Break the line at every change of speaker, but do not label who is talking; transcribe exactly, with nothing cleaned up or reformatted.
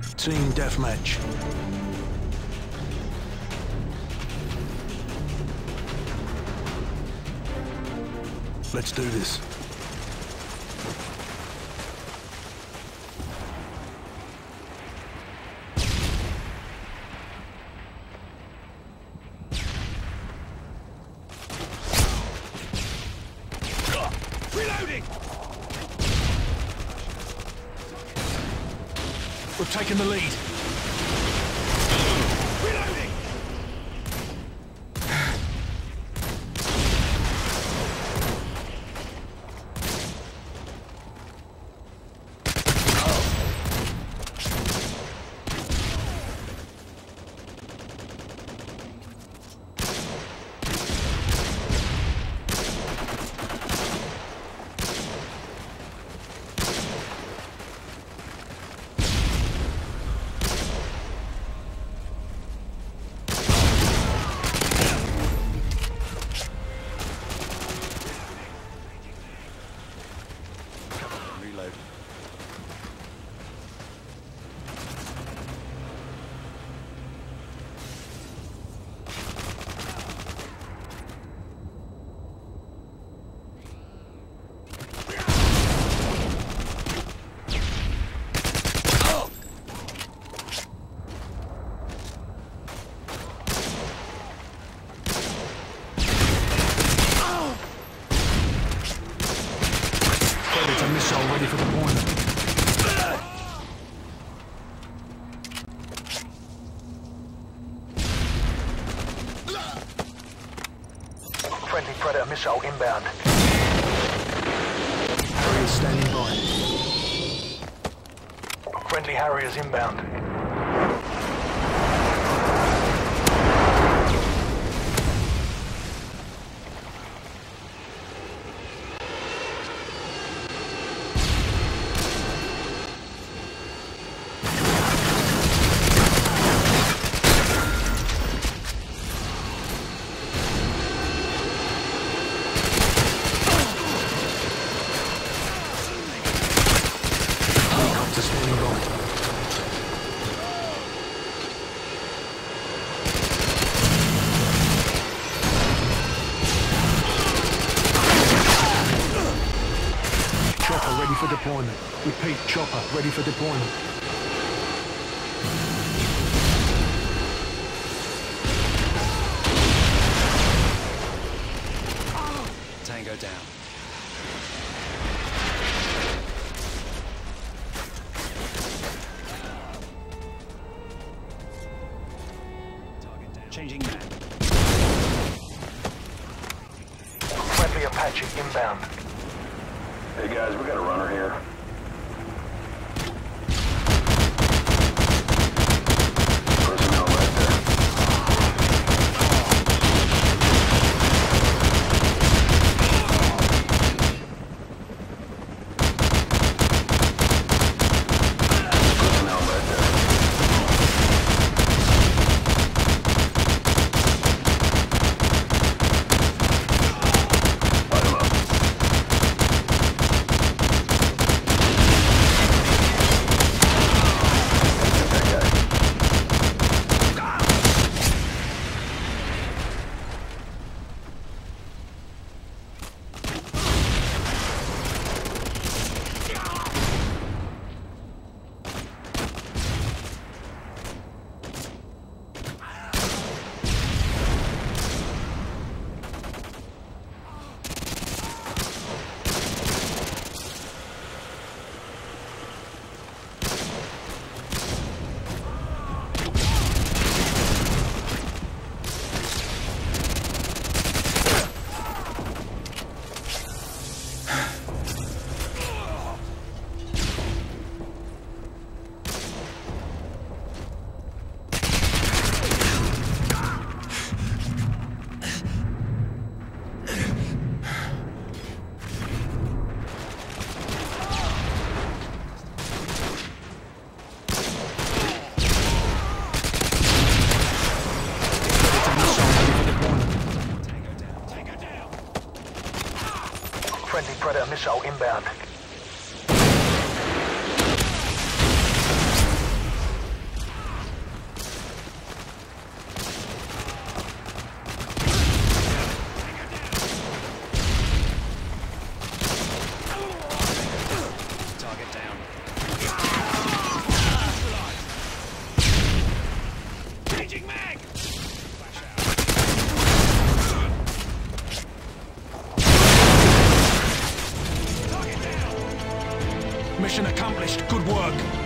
Team deathmatch. Let's do this.
Reloading!
We've taken the lead.
Reloading!
Predator missile ready for deployment.
Friendly Predator missile inbound.
Harriers standing by.
Friendly Harriers inbound.
Standing by. Chopper ready for deployment. Repeat, chopper ready for deployment.
Tango down. Changing map.
Friendly Apache inbound.
Hey guys, we got a runner here. Personnel right there. Personnel right there. Light 'em up.
Friendly Predator missile inbound.
Mission accomplished. Good work.